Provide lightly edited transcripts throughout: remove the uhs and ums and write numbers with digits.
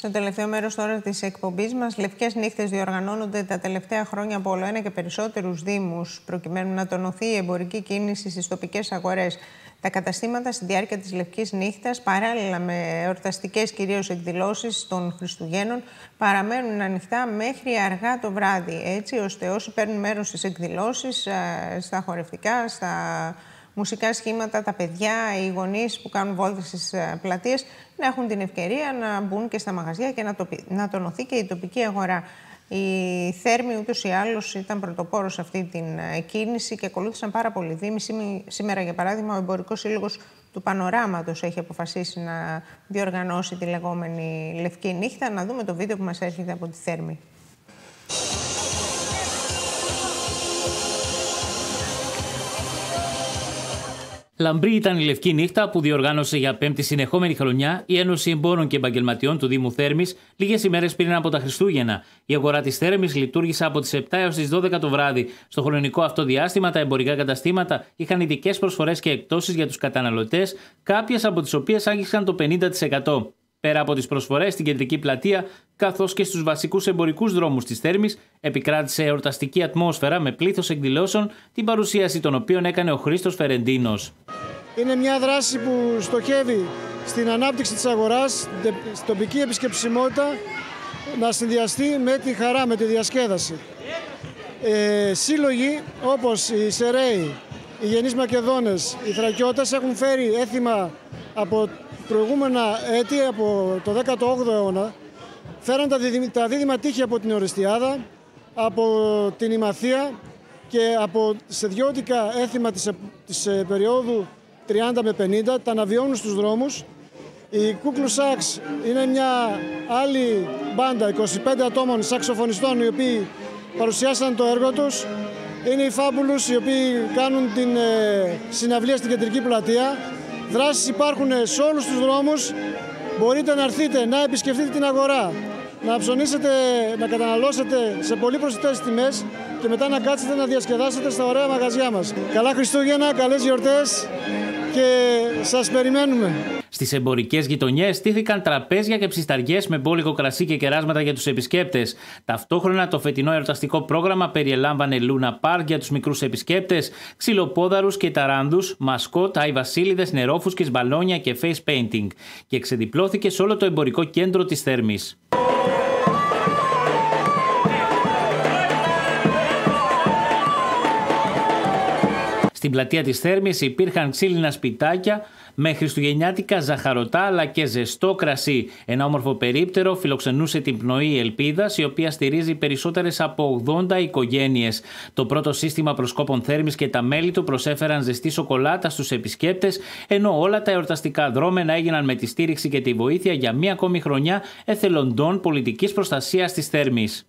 Στο τελευταίο μέρος τώρα της εκπομπής μας, λευκές νύχτες διοργανώνονται τα τελευταία χρόνια από όλο ένα και περισσότερους δήμους, προκειμένου να τονωθεί η εμπορική κίνηση στις τοπικές αγορές. Τα καταστήματα στη διάρκεια της Λευκής Νύχτας, παράλληλα με εορταστικές κυρίως εκδηλώσεις των Χριστουγέννων, παραμένουν ανοιχτά μέχρι αργά το βράδυ, έτσι ώστε όσοι παίρνουν μέρος στις εκδηλώσεις, στα χορευτικά, στα μουσικά σχήματα, τα παιδιά, οι γονείς που κάνουν βόλτες στις πλατείες, να έχουν την ευκαιρία να μπουν και στα μαγαζιά και να τονωθεί και η τοπική αγορά. Η Θέρμη ούτως ή άλλως ήταν πρωτοπόρος σε αυτή την κίνηση και ακολούθησαν πάρα πολλοί δήμοι. Σήμερα, για παράδειγμα, ο Εμπορικός Σύλλογος του Πανοράματος έχει αποφασίσει να διοργανώσει τη λεγόμενη Λευκή Νύχτα. Να δούμε το βίντεο που μας έρχεται από τη Θέρμη. Λαμπρή ήταν η Λευκή Νύχτα που διοργάνωσε για πέμπτη συνεχόμενη χρονιά η Ένωση Εμπόρων και Επαγγελματιών του Δήμου Θέρμης λίγες ημέρες πριν από τα Χριστούγεννα. Η αγορά της Θέρμης λειτουργήσε από τις 7 έως τις 12 το βράδυ. Στο χρονικό αυτό διάστημα, τα εμπορικά καταστήματα είχαν ειδικές προσφορές και εκπτώσεις για τους καταναλωτές, κάποιες από τις οποίες άγγιξαν το 50%. Πέρα από τις προσφορές στην κεντρική πλατεία, καθώς και στους βασικούς εμπορικούς δρόμους της Θέρμης, επικράτησε εορταστική ατμόσφαιρα με πλήθος εκδηλώσεων, την παρουσίαση των οποίων έκανε ο Χρήστος Φερεντίνος. Είναι μια δράση που στοχεύει στην ανάπτυξη της αγοράς, στην τοπική επισκεψιμότητα, να συνδυαστεί με τη χαρά, με τη διασκέδαση. Σύλλογοι όπως οι Σεραίοι, οι Γενείς Μακεδόνες, οι Θρακιώτες έχουν φέρει έθιμα από προηγούμενα έτη, από το 18ο αιώνα. Φέραν τα δίδυμα τείχη από την Ορεστιάδα, από την Ημαθία και από σεδιώτικα έθιμα της περίοδου 30 με 50, τα αναβιώνουν στους δρόμους. Η Κούκλου Σάξ είναι μια άλλη μπάντα 25 ατόμων σαξοφωνιστών οι οποίοι παρουσιάσαν το έργο τους. Είναι οι Φάμπουλους οι οποίοι κάνουν την συναυλία στην κεντρική πλατεία. Δράσεις υπάρχουν σε όλους τους δρόμους. Μπορείτε να έρθετε, να επισκεφτείτε την αγορά, να ψωνίσετε, να καταναλώσετε σε πολύ προσιτές τιμές και μετά να κάτσετε να διασκεδάσετε στα ωραία μαγαζιά μας. Καλά Χριστούγεννα, καλές γιορτές και σας περιμένουμε. Στις εμπορικές γειτονιές στήθηκαν τραπέζια και ψισταριές με μπόλικο κρασί και κεράσματα για τους επισκέπτες. Ταυτόχρονα, το φετινό εορταστικό πρόγραμμα περιελάμβανε Λούνα Πάρκ για τους μικρούς επισκέπτες, ξυλοπόδαρους και ταράνδους, μασκότ, αϊβασίλιδες, νερόφουσκες, μπαλόνια και face painting. Και ξεδιπλώθηκε σε όλο το εμπορικό κέντρο της Θέρμης. Στην πλατεία της Θέρμης υπήρχαν ξύλινα σπιτάκια με χριστουγεννιάτικα ζαχαρωτά αλλά και ζεστό κρασί. Ένα όμορφο περίπτερο φιλοξενούσε την πνοή Ελπίδας, η οποία στηρίζει περισσότερες από 80 οικογένειες. Το πρώτο σύστημα προσκόπων Θέρμης και τα μέλη του προσέφεραν ζεστή σοκολάτα στους επισκέπτες, ενώ όλα τα εορταστικά δρόμενα έγιναν με τη στήριξη και τη βοήθεια για μία ακόμη χρονιά εθελοντών πολιτικής προστασίας της Θέρμης.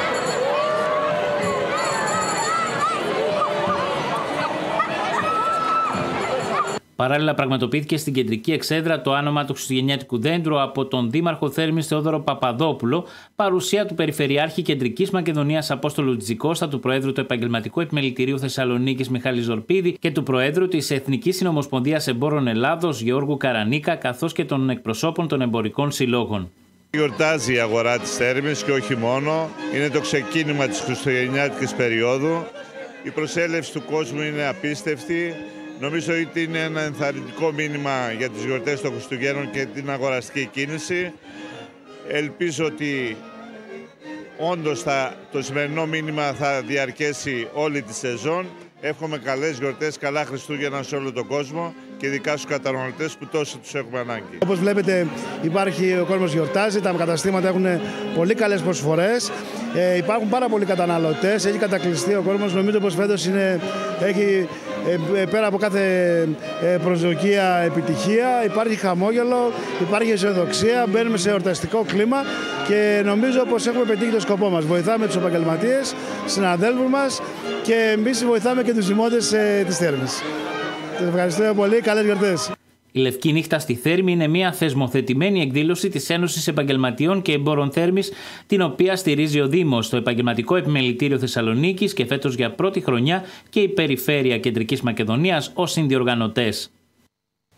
Παράλληλα, πραγματοποιήθηκε στην κεντρική εξέδρα το άνομα του Χριστουγεννιάτικου δέντρου από τον Δήμαρχο Θέρμης Θεόδωρο Παπαδόπουλο, παρουσία του Περιφερειάρχη Κεντρικής Μακεδονίας Απόστολου Τζικώστα, του Προέδρου του Επαγγελματικού Επιμελητηρίου Θεσσαλονίκης Μιχάλη Ζορπίδη και του Προέδρου της Εθνικής Συνομοσπονδίας Εμπόρων Ελλάδος Γιώργου Καρανίκα, καθώς και των εκπροσώπων των εμπορικών συλλόγων. Γιορτάζει η αγορά της Θέρμης και όχι μόνο. Είναι το ξεκίνημα της χριστουγεννιάτικης περίοδου. Η προσέλευση του κόσμου είναι απίστευτη. Νομίζω ότι είναι ένα ενθαρρυντικό μήνυμα για τις γιορτές των Χριστουγέννων και την αγοραστική κίνηση. Ελπίζω ότι όντως το σημερινό μήνυμα θα διαρκέσει όλη τη σεζόν. Εύχομαι καλές γιορτές, καλά Χριστούγεννα σε όλο τον κόσμο και ειδικά στους καταναλωτές που τόσο τους έχουμε ανάγκη. Όπως βλέπετε, ο κόσμος γιορτάζει, τα καταστήματα έχουν πολύ καλές προσφορές, υπάρχουν πάρα πολλοί καταναλωτές, έχει κατακλειστεί ο κόσμος. Νομίζω πως φέτος έχει πέρα από κάθε προσδοκία επιτυχία, υπάρχει χαμόγελο, υπάρχει αισιοδοξία, μπαίνουμε σε εορταστικό κλίμα και νομίζω πως έχουμε πετύχει το σκοπό μας. Βοηθάμε τους επαγγελματίες, συναδέλφους μας και εμείς βοηθάμε και τους δημότες της Θέρμης. Σας ευχαριστώ πολύ, καλές γιορτές. Η Λευκή Νύχτα στη Θέρμη είναι μια θεσμοθετημένη εκδήλωση της Ένωσης Επαγγελματιών και Εμπόρων Θέρμης, την οποία στηρίζει ο Δήμος, το Επαγγελματικό Επιμελητήριο Θεσσαλονίκης και φέτος για πρώτη χρονιά και η Περιφέρεια Κεντρικής Μακεδονίας ως συνδιοργανωτές.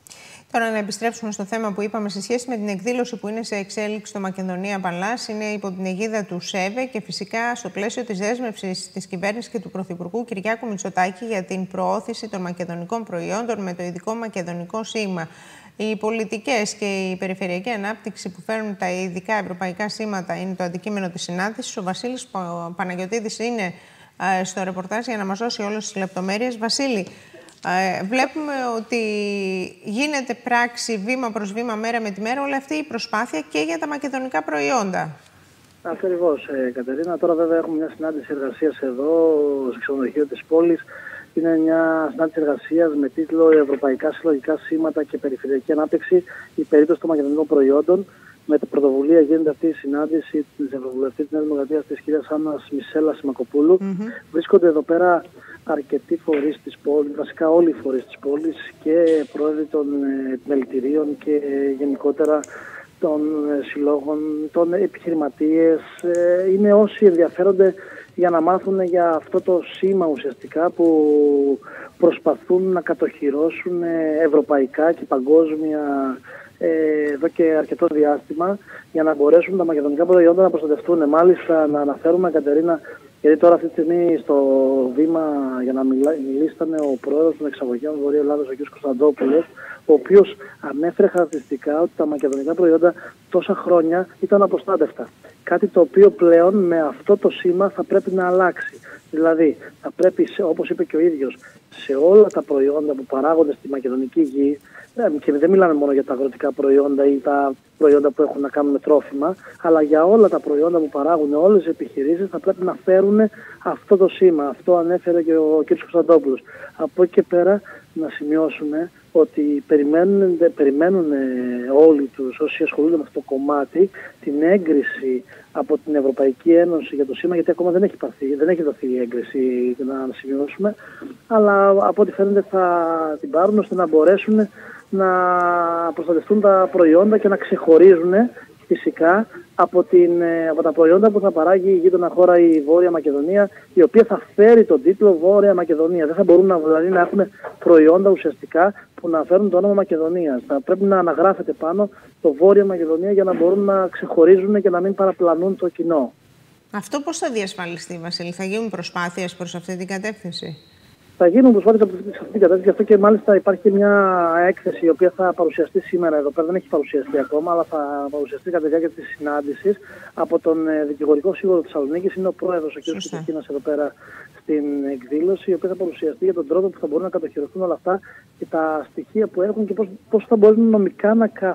Τώρα να επιστρέψουμε στο θέμα που είπαμε σε σχέση με την εκδήλωση που είναι σε εξέλιξη στο Μακεδονία Παλάς. Είναι υπό την αιγίδα του ΣΕΒΕ και φυσικά στο πλαίσιο της δέσμευσης της κυβέρνησης και του Πρωθυπουργού Κυριάκου Μητσοτάκη για την προώθηση των μακεδονικών προϊόντων με το ειδικό μακεδονικό σήμα. Οι πολιτικές και η περιφερειακή ανάπτυξη που φέρνουν τα ειδικά ευρωπαϊκά σήματα είναι το αντικείμενο της συνάντησης. Ο Βασίλης Παναγιωτίδης είναι στο ρεπορτάζ για να μας δώσει όλες τις λεπτομέρειες. Βασίλη, βλέπουμε ότι γίνεται πράξη βήμα προς βήμα, μέρα με τη μέρα, όλη αυτή η προσπάθεια και για τα μακεδονικά προϊόντα. Ακριβώς, Κατερίνα. Τώρα βέβαια έχουμε μια συνάντηση εργασίας εδώ, στο ξενοδοχείο της πόλης. Είναι μια συνάντηση εργασίας με τίτλο «Ευρωπαϊκά συλλογικά σήματα και περιφερειακή ανάπτυξη, η περίπτωση των μακεδονικών προϊόντων». Με την πρωτοβουλία γίνεται αυτή η συνάντηση της Ευρωβουλευτής της Νέας Δημοκρατίας, της κυρίας Άννας Μισέλα Σιμακοπούλου. Βρίσκονται εδώ πέρα αρκετοί φορείς της πόλης, βασικά όλοι οι φορείς της πόλης και πρόεδροι των επιμελητηρίων και γενικότερα των συλλόγων, των επιχειρηματίες. Είναι όσοι ενδιαφέρονται για να μάθουν για αυτό το σήμα ουσιαστικά που προσπαθούν να κατοχυρώσουν ευρωπαϊκά και παγκόσμια εδώ και αρκετό διάστημα για να μπορέσουν τα μακεδονικά προϊόντα να προστατευτούν. Μάλιστα να αναφέρουμε, Κατερίνα, γιατί τώρα αυτή τη στιγμή στο βήμα για να μιλήσει ήταν ο πρόεδρος των εξαγωγέων Βορείου Ελλάδος, ο κ. Κωνσταντόπουλος, ο οποίος ανέφερε χαρακτηριστικά ότι τα μακεδονικά προϊόντα τόσα χρόνια ήταν απροστάτευτα. Κάτι το οποίο πλέον με αυτό το σήμα θα πρέπει να αλλάξει. Δηλαδή, θα πρέπει, όπως είπε και ο ίδιος, σε όλα τα προϊόντα που παράγονται στη μακεδονική γη, και δεν μιλάμε μόνο για τα αγροτικά προϊόντα ή τα προϊόντα που έχουν να κάνουν με τρόφιμα, αλλά για όλα τα προϊόντα που παράγουν όλες οι επιχειρήσεις θα πρέπει να φέρουν αυτό το σήμα. Αυτό ανέφερε και ο κ. Κωνσταντόπουλος. Από εκεί και πέρα να σημειώσουμε ότι περιμένουν όλοι τους όσοι ασχολούνται με αυτό το κομμάτι την έγκριση από την Ευρωπαϊκή Ένωση για το σήμα, γιατί ακόμα δεν έχει δοθεί η έγκριση, να σημειώσουμε, αλλά από ό,τι φαίνεται θα την πάρουν ώστε να μπορέσουν να προστατευτούν τα προϊόντα και να ξεχωρίζουν φυσικά από τα προϊόντα που θα παράγει η γείτονα χώρα, η Βόρεια Μακεδονία, η οποία θα φέρει τον τίτλο Βόρεια Μακεδονία. Δεν θα μπορούν να έχουν προϊόντα ουσιαστικά που να φέρουν το όνομα Μακεδονία. Θα πρέπει να αναγράφεται πάνω το Βόρεια Μακεδονία για να μπορούν να ξεχωρίζουν και να μην παραπλανούν το κοινό. Αυτό πώς θα διασφαλιστεί, Βασίλη? Θα γίνουν προσπάθειες προς αυτή την κατεύθυνση? Θα γίνουν προσπάθειες σε αυτή την κατεύθυνση, γι' αυτό και μάλιστα υπάρχει μια έκθεση η οποία θα παρουσιαστεί σήμερα εδώ πέρα. Δεν έχει παρουσιαστεί ακόμα, αλλά θα παρουσιαστεί κατά τη διάρκεια της συνάντησης από τον Δικηγορικό Σύμβουλο της Θεσσαλονίκης. Είναι ο πρόεδρος, ο κ. Κιτακίνας, εδώ πέρα στην εκδήλωση, η οποία θα παρουσιαστεί για τον τρόπο που θα μπορούν να κατοχυρωθούν όλα αυτά και τα στοιχεία που έχουν και πώς θα μπορούν νομικά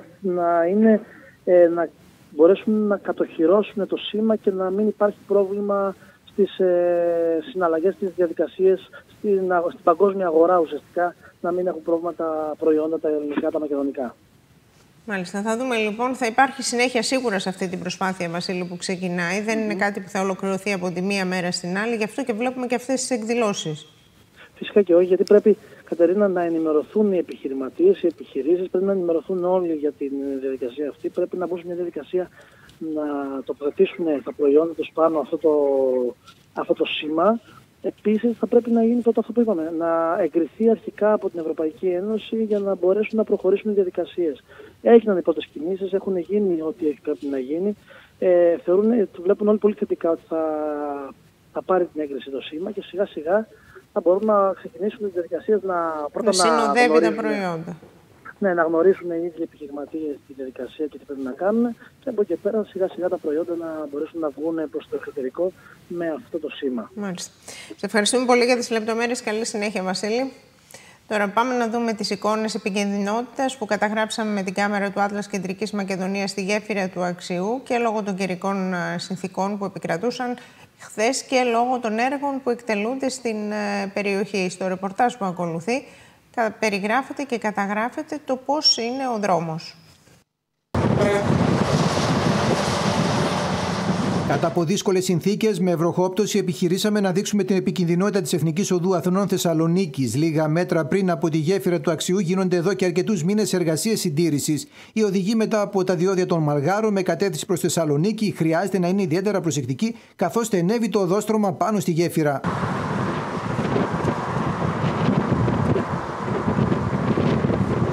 να μπορέσουν να κατοχυρώσουν το σήμα και να μην υπάρχει πρόβλημα στις συναλλαγές, στις διαδικασίες, στην παγκόσμια αγορά ουσιαστικά, να μην έχουν πρόβλημα τα προϊόντα, τα ελληνικά, τα μακεδονικά. Μάλιστα. Θα δούμε λοιπόν, θα υπάρχει συνέχεια σίγουρα σε αυτή την προσπάθεια, Βασίλη, που ξεκινάει. Δεν είναι κάτι που θα ολοκληρωθεί από τη μία μέρα στην άλλη, γι' αυτό και βλέπουμε και αυτές τις εκδηλώσεις. Φυσικά και όχι, γιατί πρέπει, Κατερίνα, να ενημερωθούν οι επιχειρηματίες, οι επιχειρήσεις, πρέπει να ενημερωθούν όλοι για τη διαδικασία αυτή. Πρέπει να μπουν σε μια διαδικασία να τοποθετήσουν τα προϊόντα τους πάνω αυτό το σήμα. Επίσης, θα πρέπει να γίνει αυτό που είπαμε, να εγκριθεί αρχικά από την Ευρωπαϊκή Ένωση για να μπορέσουν να προχωρήσουν οι διαδικασίες. Έγιναν οι πρώτες κινήσεις, έχουν γίνει ό,τι πρέπει να γίνει. Βλέπουν όλοι πολύ θετικά ότι θα πάρει την έγκριση το σήμα και σιγά σιγά θα μπορούν να ξεκινήσουν τις διαδικασίες να συνοδεύει τα προϊόντα. Ναι, να γνωρίσουν οι ίδιοι επιχειρηματίες τη διαδικασία και τι πρέπει να κάνουν και από εκεί πέρα σιγά σιγά τα προϊόντα να μπορέσουν να βγουν προς το εξωτερικό με αυτό το σήμα. Μάλιστα. Σε ευχαριστούμε πολύ για τις λεπτομέρειες. Καλή συνέχεια, Βασίλη. Τώρα πάμε να δούμε τις εικόνες επικινδυνότητας που καταγράψαμε με την κάμερα του Atlas Κεντρικής Μακεδονίας στη γέφυρα του Αξιού και λόγω των καιρικών συνθήκων που επικρατούσαν χθες και λόγω των έργων που εκτελούνται στην περιοχή. Στο ρεπορτάζ που ακολουθεί περιγράφεται και καταγράφεται το πώς είναι ο δρόμος. Κατά από δύσκολες συνθήκες, με βροχόπτωση, επιχειρήσαμε να δείξουμε την επικινδυνότητα της Εθνικής Οδού Αθηνών-Θεσσαλονίκης. Λίγα μέτρα πριν από τη γέφυρα του Αξιού γίνονται εδώ και αρκετούς μήνες εργασίες συντήρησης. Οι οδηγοί μετά από τα διόδια των Μαργάρων με κατεύθυνση προς Θεσσαλονίκη χρειάζεται να είναι ιδιαίτερα προσεκτικοί, καθώς στενεύει το οδόστρωμα πάνω στη γέφυρα.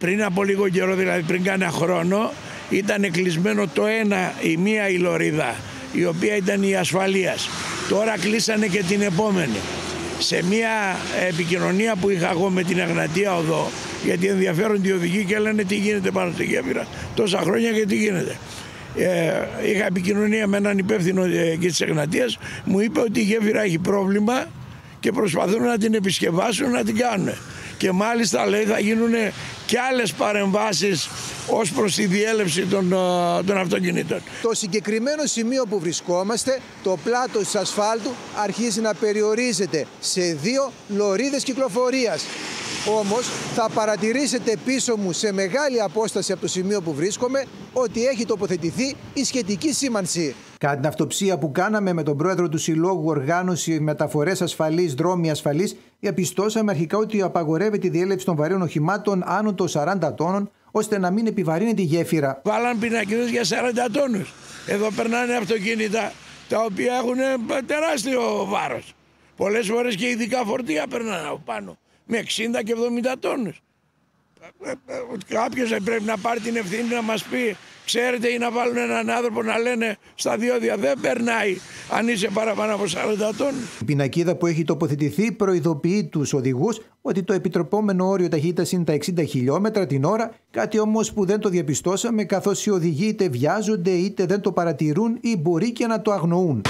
Πριν από λίγο καιρό, δηλαδή πριν κάνα χρόνο, ήταν κλεισμένο η μία η λωρίδα, η οποία ήταν η ασφαλείας. Τώρα κλείσανε και την επόμενη. Σε μια επικοινωνία που είχα εγώ με την Εγνατία Οδό, γιατί ενδιαφέρονται οι οδηγοί και λένε τι γίνεται πάνω στη γέφυρα τόσα χρόνια και τι γίνεται. Είχα επικοινωνία με έναν υπεύθυνο εκεί της Εγνατίας, μου είπε ότι η γέφυρα έχει πρόβλημα και προσπαθούν να την επισκευάσουν, να την κάνουν. Και μάλιστα λέει θα γίνουν και άλλες παρεμβάσεις ως προς τη διέλευση των αυτοκινήτων. Το συγκεκριμένο σημείο που βρισκόμαστε, το πλάτος της ασφάλτου αρχίζει να περιορίζεται σε 2 λωρίδες κυκλοφορίας. Όμως θα παρατηρήσετε πίσω μου σε μεγάλη απόσταση από το σημείο που βρίσκομαι ότι έχει τοποθετηθεί η σχετική σήμανση. Κατά την αυτοψία που κάναμε με τον πρόεδρο του Συλλόγου Οργάνωση Μεταφορές Ασφαλής, Δρόμοι Ασφαλής, διαπιστώσαμε αρχικά ότι απαγορεύεται η διέλευση των βαρέων οχημάτων άνω των 40 τόνων, ώστε να μην επιβαρύνεται η γέφυρα. Βάλαν πινακίδες για 40 τόνους. Εδώ περνάνε αυτοκίνητα τα οποία έχουν τεράστιο βάρος. Πολλές φορές και ειδικά φορτία περνάνε από πάνω με 60 και 70 τόνους. Κάποιος πρέπει να πάρει την ευθύνη να μας πει, ξέρετε, ή να βάλουν έναν άνθρωπο να λένε στα διόδια δεν περνάει αν είσαι παραπάνω από 40 τόνους. Η πινακίδα που έχει τοποθετηθεί προειδοποιεί τους οδηγούς ότι το επιτρεπόμενο όριο ταχύτητας είναι τα 60 χιλιόμετρα την ώρα, κάτι όμως που δεν το διαπιστώσαμε, καθώς οι οδηγοί είτε βιάζονται είτε δεν το παρατηρούν ή μπορεί και να το αγνοούν.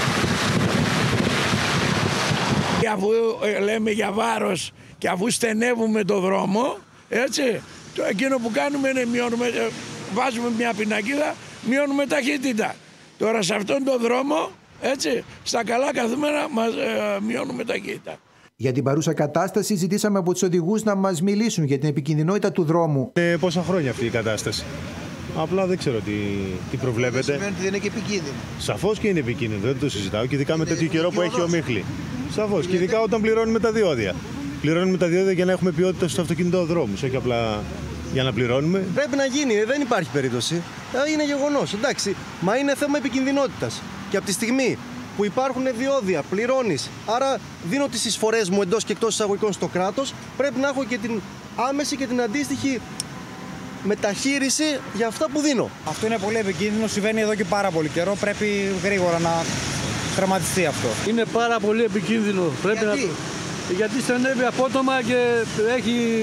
Αφού λέμε για βάρος και αφού στενεύουμε το δρόμο, έτσι, εκείνο που κάνουμε είναι βάζουμε μια πινακίδα, μειώνουμε ταχύτητα. Τώρα σε αυτόν τον δρόμο, έτσι, στα καλά καθούμενα μας μειώνουμε ταχύτητα. Για την παρούσα κατάσταση ζητήσαμε από τους οδηγούς να μας μιλήσουν για την επικινδυνότητα του δρόμου. Πόσα χρόνια αυτή η κατάσταση? Απλά δεν ξέρω τι προβλέπετε. Σημαίνει ότι δεν είναι και επικίνδυνο. Σαφώς και είναι επικίνδυνο, δεν το συζητάω. Και ειδικά με τέτοιο καιρό που έχει ομίχλη. Σαφώς. Και ειδικά όταν πληρώνουμε τα διόδια. Πληρώνουμε τα διόδια για να έχουμε ποιότητα στους αυτοκινητοδρόμους, όχι απλά για να πληρώνουμε. Πρέπει να γίνει, δεν υπάρχει περίπτωση. Είναι γεγονός, εντάξει. Μα είναι θέμα επικινδυνότητας. Και από τη στιγμή που υπάρχουν διόδια, πληρώνεις, άρα δίνω τις εισφορές μου εντός και εκτός εισαγωγικών στο κράτος, πρέπει να έχω και την άμεση και την αντίστοιχη μεταχείριση για αυτά που δίνω. Αυτό είναι πολύ επικίνδυνο, συμβαίνει εδώ και πάρα πολύ καιρό. Πρέπει γρήγορα να τερματιστεί αυτό. Είναι πάρα πολύ επικίνδυνο. Πρέπει γιατί στενεύει απότομα και έχει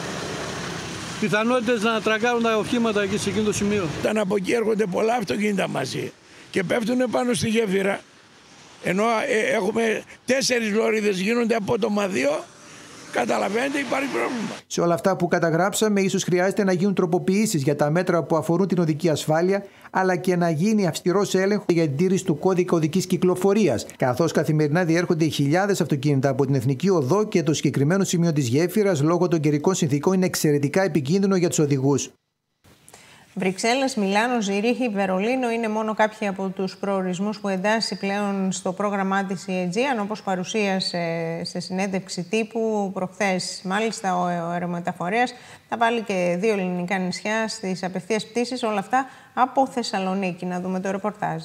πιθανότητες να τρακάρουν τα οχήματα εκεί σε εκείνο το σημείο. Όταν από εκεί έρχονται πολλά αυτοκίνητα μαζί και πέφτουν πάνω στη γέφυρα, ενώ έχουμε 4 λωρίδες, γίνονται απότομα 2, καταλαβαίνετε, υπάρχει πρόβλημα. Σε όλα αυτά που καταγράψαμε, ίσως χρειάζεται να γίνουν τροποποιήσεις για τα μέτρα που αφορούν την οδική ασφάλεια, αλλά και να γίνει αυστηρός έλεγχος για την τήρηση του κώδικα οδικής κυκλοφορίας, καθώς καθημερινά διέρχονται χιλιάδες αυτοκίνητα από την Εθνική Οδό και το συγκεκριμένο σημείο της γέφυρας, λόγω των καιρικών συνθήκων, είναι εξαιρετικά επικίνδυνο για τους οδηγούς. Βρυξέλλες, Μιλάνο, Ζηρίχη, Βερολίνο είναι μόνο κάποιοι από τους προορισμούς που εντάσσει πλέον στο πρόγραμμά της η Aegean, όπως παρουσίασε σε συνέντευξη τύπου προχθές. Μάλιστα, ο αερομεταφορέας θα βάλει και 2 ελληνικά νησιά στις απευθείας πτήσεις, όλα αυτά από Θεσσαλονίκη. Να δούμε το ρεπορτάζ.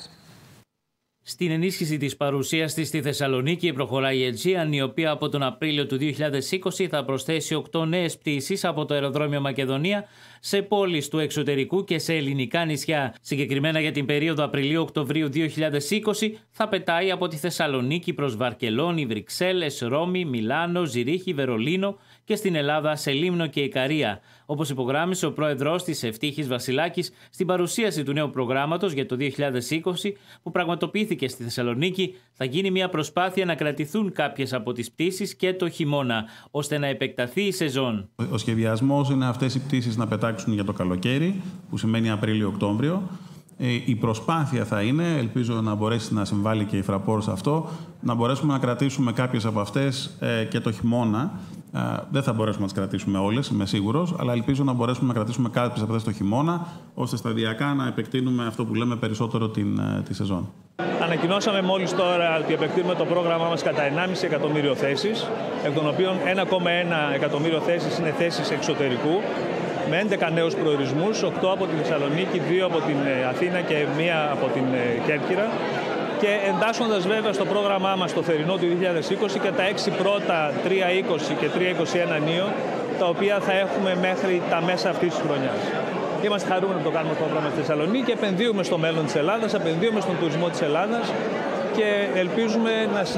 Στην ενίσχυση της παρουσίας της στη Θεσσαλονίκη προχωράει η Aegean, η οποία από τον Απρίλιο του 2020 θα προσθέσει 8 νέες πτήσεις από το αεροδρόμιο Μακεδονία σε πόλεις του εξωτερικού και σε ελληνικά νησιά. Συγκεκριμένα για την περίοδο Απριλίου-Οκτωβρίου 2020 θα πετάει από τη Θεσσαλονίκη προς Βαρκελόνη, Βρυξέλλες, Ρώμη, Μιλάνο, Ζηρίχη, Βερολίνο και στην Ελλάδα σε Λίμνο και Ικαρία. Όπως υπογράμμισε ο πρόεδρος της Ευτύχης Βασιλάκης στην παρουσίαση του νέου προγράμματος για το 2020 που πραγματοποιήθηκε στη Θεσσαλονίκη, θα γίνει μια προσπάθεια να κρατηθούν κάποιες από τις πτήσεις και το χειμώνα, ώστε να επεκταθεί η σεζόν. Ο σχεδιασμός είναι αυτές οι πτήσεις να πετάξουν για το καλοκαίρι, που σημαίνει Απρίλιο-Οκτώβριο. Η προσπάθεια θα είναι, ελπίζω να μπορέσει να συμβάλλει και η Fraport σε αυτό, να μπορέσουμε να κρατήσουμε κάποιες από αυτές και το χειμώνα. Δεν θα μπορέσουμε να τις κρατήσουμε όλες, είμαι σίγουρος, αλλά ελπίζω να μπορέσουμε να κρατήσουμε κάποιες από αυτές το χειμώνα, ώστε σταδιακά να επεκτείνουμε αυτό που λέμε περισσότερο τη σεζόν. Ανακοινώσαμε μόλις τώρα ότι επεκτείνουμε το πρόγραμμά μας κατά 1,5 εκατομμύριο θέσεις, εκ των οποίων 1,1 εκατομμύριο θέσεις είναι θέσεις εξωτερικού, με 11 νέους προορισμούς, 8 από τη Θεσσαλονίκη, 2 από την Αθήνα και 1 από την Κέρκυρα. Και εντάσσοντας βέβαια στο πρόγραμμά μας το θερινό του 2020 και τα 6 πρώτα 3.20 και 3.21 νέο τα οποία θα έχουμε μέχρι τα μέσα αυτής της χρονιάς. Είμαστε χαρούμενοι να το κάνουμε το πρόγραμμα στη Θεσσαλονίκη, επενδύουμε στο μέλλον της Ελλάδας, επενδύουμε στον τουρισμό της Ελλάδας και ελπίζουμε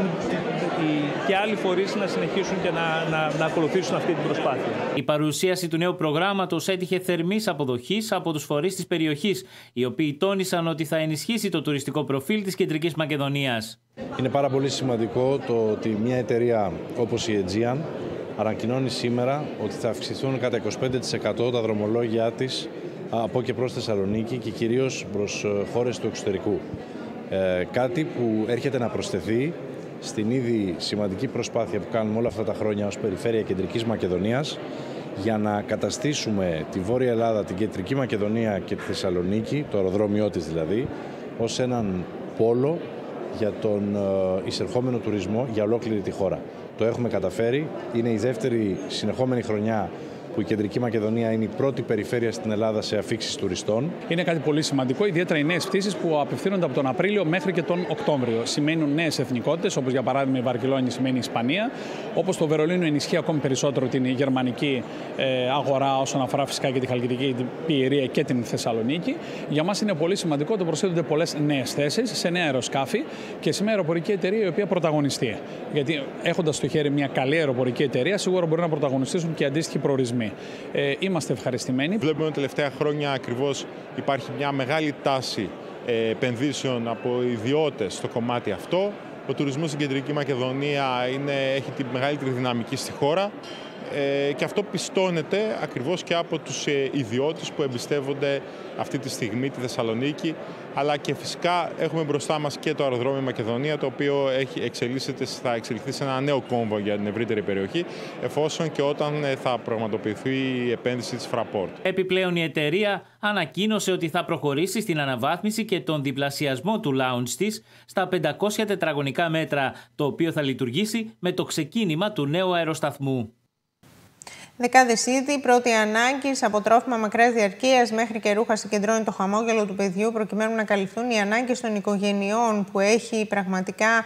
και άλλοι φορείς να συνεχίσουν και να ακολουθήσουν αυτή την προσπάθεια. Η παρουσίαση του νέου προγράμματος έτυχε θερμής αποδοχής από τους φορείς της περιοχής, οι οποίοι τόνισαν ότι θα ενισχύσει το τουριστικό προφίλ της Κεντρικής Μακεδονίας. Είναι πάρα πολύ σημαντικό το ότι μια εταιρεία όπως η Aegean ανακοινώνει σήμερα ότι θα αυξηθούν κατά 25% τα δρομολόγια της από και προς Θεσσαλονίκη και κυρίως προς χώρες του εξωτερικού. Κάτι που έρχεται να προσθεθεί στην ήδη σημαντική προσπάθεια που κάνουμε όλα αυτά τα χρόνια ως Περιφέρεια Κεντρικής Μακεδονίας για να καταστήσουμε τη Βόρεια Ελλάδα, την Κεντρική Μακεδονία και τη Θεσσαλονίκη, το αεροδρόμιό της δηλαδή, ως έναν πόλο για τον εισερχόμενο τουρισμό για ολόκληρη τη χώρα. Το έχουμε καταφέρει, είναι η δεύτερη συνεχόμενη χρονιά που η Κεντρική Μακεδονία είναι η πρώτη περιφέρεια στην Ελλάδα σε αφίξεις τουριστών. Είναι κάτι πολύ σημαντικό, ιδιαίτερα οι νέες πτήσεις που απευθύνονται από τον Απρίλιο μέχρι και τον Οκτώβριο. Σημαίνουν νέες εθνικότητες, όπως για παράδειγμα η Βαρκελόνη σημαίνει Ισπανία, όπως το Βερολίνο ενισχύει ακόμη περισσότερο την γερμανική αγορά όσον αφορά φυσικά και τη Χαλκιδική, την Πιερία και την Θεσσαλονίκη. Για μας είναι πολύ σημαντικό ότι προσθέτονται πολλές νέες θέσεις σε νέα αεροσκάφη και σε μια αεροπορική εταιρεία η οποία πρωταγωνιστεί. Γιατί έχοντας στο χέρι μια καλή αεροπορική εταιρεία, σίγουρα μπορεί να πρωταγωνιστήσουν και αντίστοιχοι προορισμοί. Είμαστε ευχαριστημένοι. Βλέπουμε ότι τα τελευταία χρόνια ακριβώς υπάρχει μια μεγάλη τάση επενδύσεων από ιδιώτες στο κομμάτι αυτό. Ο τουρισμός στην Κεντρική Μακεδονία έχει τη μεγαλύτερη δυναμική στη χώρα και αυτό πιστώνεται ακριβώς και από τους ιδιώτες που εμπιστεύονται αυτή τη στιγμή τη Θεσσαλονίκη, αλλά και φυσικά έχουμε μπροστά μας και το αεροδρόμιο Μακεδονία, το οποίο θα εξελιχθεί σε ένα νέο κόμβο για την ευρύτερη περιοχή, εφόσον και όταν θα πραγματοποιηθεί η επένδυση της Fraport. Επιπλέον η εταιρεία ανακοίνωσε ότι θα προχωρήσει στην αναβάθμιση και τον διπλασιασμό του lounge της στα 500 τετραγωνικά μέτρα, το οποίο θα λειτουργήσει με το ξεκίνημα του νέου αεροσταθμού. Δεκάδες είδη πρώτη ανάγκης, από τρόφιμα μακράς διαρκείας μέχρι και ρούχα συγκεντρώνει το χαμόγελο του παιδιού προκειμένου να καλυφθούν οι ανάγκες των οικογενειών που έχει πραγματικά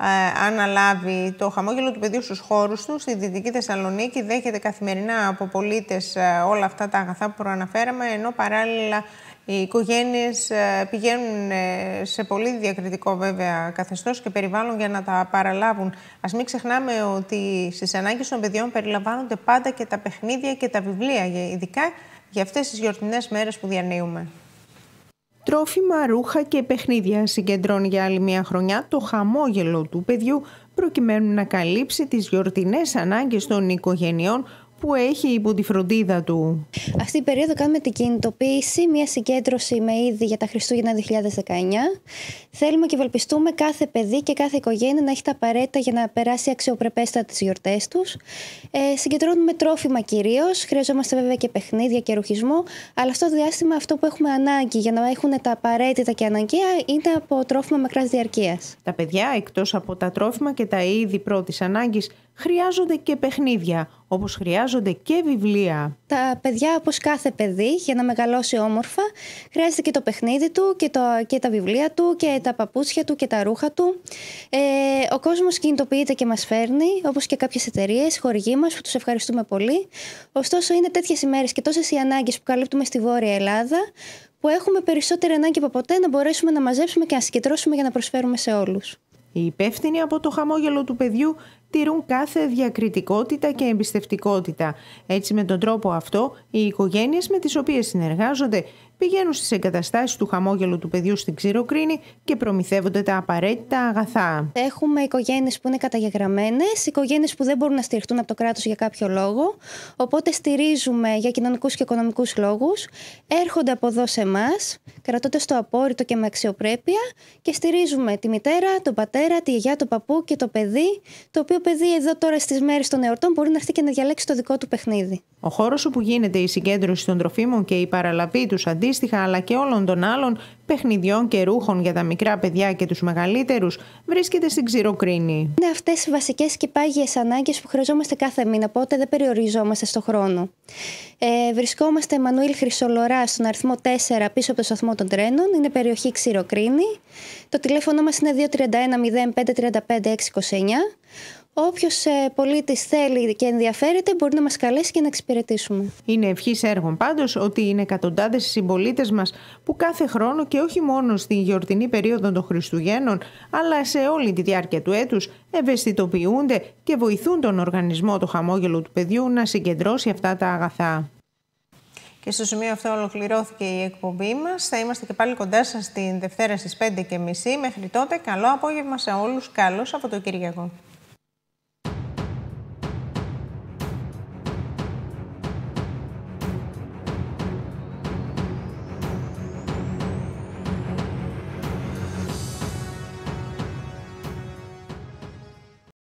αναλάβει. Το χαμόγελο του παιδιού στους χώρους του στη Δυτική Θεσσαλονίκη δέχεται καθημερινά από πολίτες όλα αυτά τα αγαθά που προαναφέραμε, ενώ παράλληλα οι οικογένειες πηγαίνουν σε πολύ διακριτικό βέβαια καθεστώς και περιβάλλον για να τα παραλάβουν. Ας μην ξεχνάμε ότι στις ανάγκες των παιδιών περιλαμβάνονται πάντα και τα παιχνίδια και τα βιβλία, ειδικά για αυτές τις γιορτινές μέρες που διανύουμε. Τρόφιμα, ρούχα και παιχνίδια συγκεντρώνει για άλλη μια χρονιά το χαμόγελο του παιδιού προκειμένου να καλύψει τις γιορτινές ανάγκες των οικογενειών που έχει υπό τη φροντίδα του. Αυτή η περίοδο κάνουμε την κινητοποίηση, μια συγκέντρωση με είδη για τα Χριστούγεννα 2019. Θέλουμε και ευελπιστούμε κάθε παιδί και κάθε οικογένεια να έχει τα απαραίτητα για να περάσει αξιοπρεπέστατα τις γιορτές τους. Συγκεντρώνουμε τρόφιμα κυρίως, χρειαζόμαστε βέβαια και παιχνίδια και ρουχισμό, αλλά αυτό το διάστημα αυτό που έχουμε ανάγκη για να έχουν τα απαραίτητα και αναγκαία είναι από τρόφιμα μακράς διαρκείας. Τα παιδιά, εκτός από τα τρόφιμα και τα είδη πρώτης ανάγκης, χρειάζονται και παιχνίδια, όπως χρειάζονται και βιβλία. Τα παιδιά, όπως κάθε παιδί, για να μεγαλώσει όμορφα, χρειάζεται και το παιχνίδι του και τα βιβλία του και τα παπούτσια του και τα ρούχα του. Ο κόσμος κινητοποιείται και μας φέρνει, όπως και κάποιες εταιρείες, χορηγοί μας, που τους ευχαριστούμε πολύ. Ωστόσο, είναι τέτοιες ημέρες και τόσες οι ανάγκες που καλύπτουμε στη Βόρεια Ελλάδα, που έχουμε περισσότερη ανάγκη από ποτέ να μπορέσουμε να μαζέψουμε και να συγκεντρώσουμε για να προσφέρουμε σε όλους. Οι υπεύθυνοι από το χαμόγελο του παιδιού τηρούν κάθε διακριτικότητα και εμπιστευτικότητα. Έτσι, με τον τρόπο αυτό, οι οικογένειες με τις οποίες συνεργάζονται πηγαίνουν στις εγκαταστάσεις του χαμόγελου του παιδιού στην Ξηροκρίνη και προμηθεύονται τα απαραίτητα αγαθά. Έχουμε οικογένειες που είναι καταγεγραμμένες, οικογένειες που δεν μπορούν να στηριχτούν από το κράτος για κάποιο λόγο. Οπότε στηρίζουμε για κοινωνικούς και οικονομικούς λόγους. Έρχονται από εδώ σε εμάς, κρατώντας το απόρριτο και με αξιοπρέπεια, και στηρίζουμε τη μητέρα, τον πατέρα, τη γιαγιά, τον παππού και το παιδί, το οποίο παιδί εδώ τώρα στις μέρες των εορτών μπορεί να έρθει και να διαλέξει το δικό του παιχνίδι. Ο χώρος όπου γίνεται η συγκέντρωση των τροφίμων και η παραλαβή τους αντίστοιχα, αλλά και όλων των άλλων παιχνιδιών και ρούχων για τα μικρά παιδιά και τους μεγαλύτερους, βρίσκεται στην Ξηροκρίνη. Είναι αυτές οι βασικές και πάγιες ανάγκες που χρειαζόμαστε κάθε μήνα, οπότε δεν περιοριζόμαστε στο χρόνο. Βρισκόμαστε Εμμανουήλ Χρυσολορά στον αριθμό 4 πίσω από το σταθμό των τρένων, είναι περιοχή Ξηροκρίνη. Το τηλέφωνο μας είναι 231 05 35 629. Όποιος πολίτης θέλει και ενδιαφέρεται μπορεί να μας καλέσει και να εξυπηρετήσουμε. Είναι ευχής έργων πάντως ότι είναι εκατοντάδες οι συμπολίτες μας που κάθε χρόνο και όχι μόνο στην γιορτινή περίοδο των Χριστουγέννων, αλλά σε όλη τη διάρκεια του έτους ευαισθητοποιούνται και βοηθούν τον οργανισμό Το Χαμόγελο του Παιδιού να συγκεντρώσει αυτά τα αγαθά. Και στο σημείο αυτό ολοκληρώθηκε η εκπομπή μας. Θα είμαστε και πάλι κοντά σας την Δευτέρα στις 5:30. Μέχρι τότε, καλό απόγευμα σε όλους. Καλό Σαββατοκύριακο.